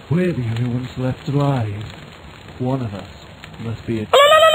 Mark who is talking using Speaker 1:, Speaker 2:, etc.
Speaker 1: We're the only ones left alive. One of us must be a